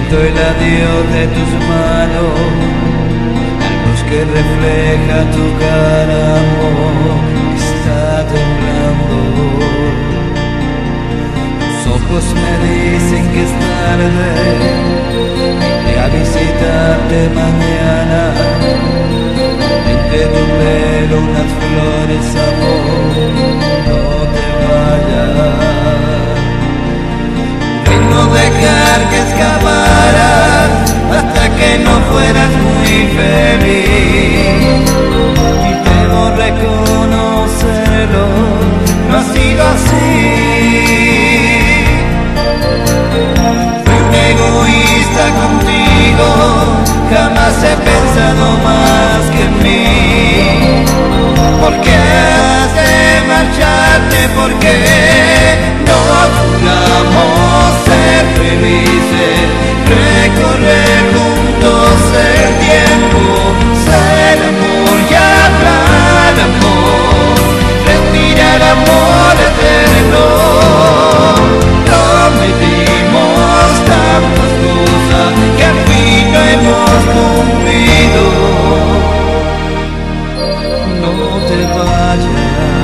Siento el adiós de tus manos, la luz que refleja tu cara, amor, está temblando. Tus ojos me dicen que es tarde, iré a visitarte mañana. Entre tu pelo unas flores, amor, no te vayas. De no dejar que escaparas hasta que no fueras muy feliz. Y debo reconocerlo, no ha sido así. Fui un egoísta contigo, jamás he pensado más que en mí. ¿Por qué has de marcharte? ¿Por qué no juramos ser felices? Recorrer juntos el tiempo, ser amor y hablar amor, respirar amor eterno. Prometimos tantas cosas que al fin no hemos cumplido. No te vayas.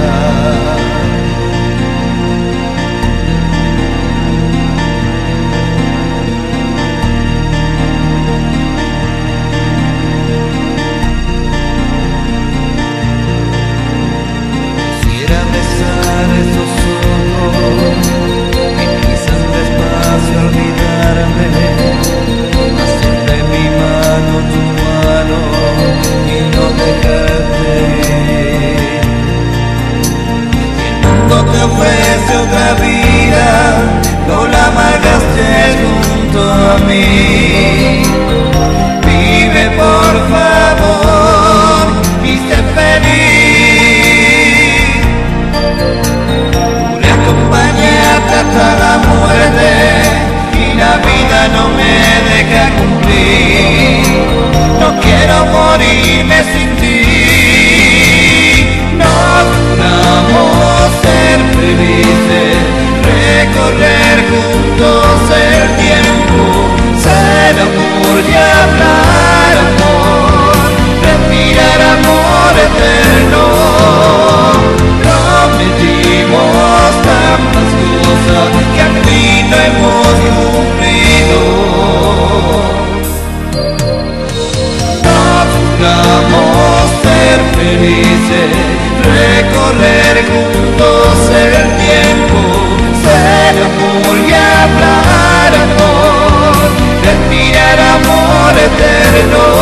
Quisiera besar esos ojos que quisan despacio olvidarme, hacer de mi mano tu mano y no dejarte ir. Si el mundo te ofrece otra vida, no la malgastes junto a mí. Vive por favor y sé feliz. Juré acompañarte hasta la muerte y la vida no me deja cumplir. No quiero morirme sin ti. Nos juramos ser felices, recorrer juntos el tiempo, ser amor y hablar amor, respirar amor eterno. Prometimos tantas cosas que al fin no hemos cumplido. Nos juramos ser felices, recorrer juntos el tiempo, ser amor y hablar amor, respirar amor eterno.